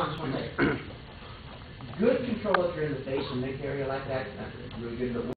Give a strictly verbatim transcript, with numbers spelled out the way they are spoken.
on, just one second. Good control if you're in the face and mid area like that, that's really good, but